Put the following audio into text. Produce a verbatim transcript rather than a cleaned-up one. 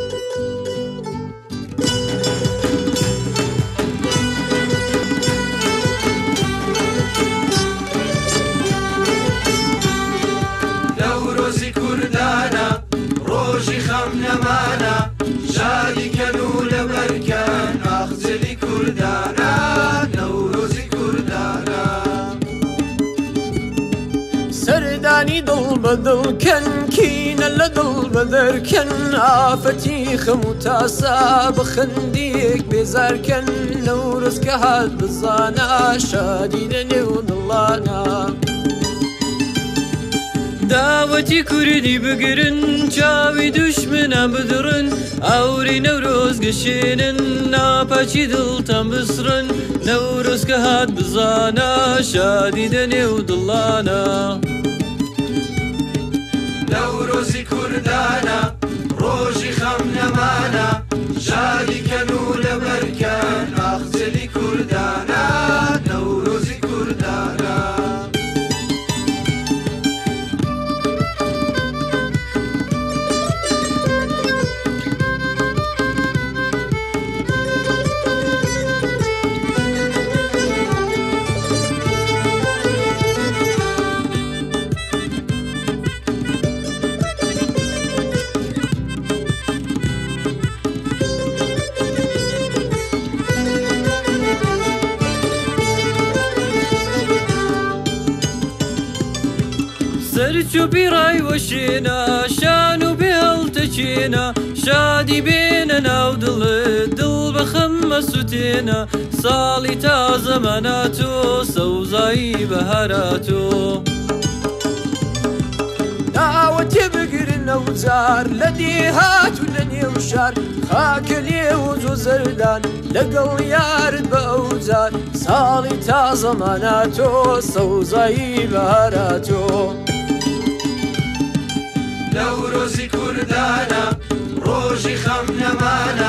سردانی دڵ بەدڵکەن کینە لە دڵ بەدەرکەن ئافەتی خەم و تاسا بخەندێک بێزارکەن نەورۆزکە هات بزانە شادی لە نێو دڵانە داوەتی کوردی بگرن چاوی دوشمنان بدڕن ئەوری نەورۆز گەشێنن ناپاچی دڵتان بسڕن نەورۆزکە هات بزانە شادی لە نێو دڵانە نەورۆزی کوردانە ڕۆژی خەم نەمانە شادیکەن و لەبەرکەن ئاخجلی کوردانە نەورۆزی کوردانە سەرچوبی ڕایوەشێنە شان و بێڵتەچێنە شادی بێنە ناو دڵت دڵ بە خەم مەسووتێنە ساڵی تازەماناتۆ سەوزایی بەهاراتۆ داوەتێ بگرنە وجار لە دێهات و لە نێو شار خاکە لێو زۆ زەردان لەگەڵ یارت بە ئەوجار ساڵی تازەماناتۆ سەوزایی بەهاراتۆ نەورۆزی کوردانە ڕۆژی خەم نەمانە